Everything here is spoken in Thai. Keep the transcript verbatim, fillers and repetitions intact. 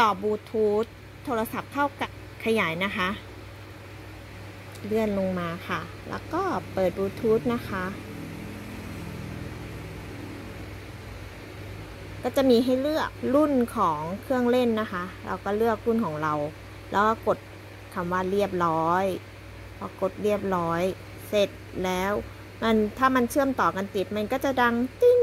ต่อบลูทูธโทรศัพท์เข้ากับขยายนะคะเลื่อนลงมาค่ะแล้วก็เปิดบลูทูธนะคะก็จะมีให้เลือกรุ่นของเครื่องเล่นนะคะเราก็เลือกรุ่นของเราแล้วก็กดคำว่าเรียบร้อยพอกดเรียบร้อยเสร็จแล้วมันถ้ามันเชื่อมต่อกันติดมันก็จะดังติ๊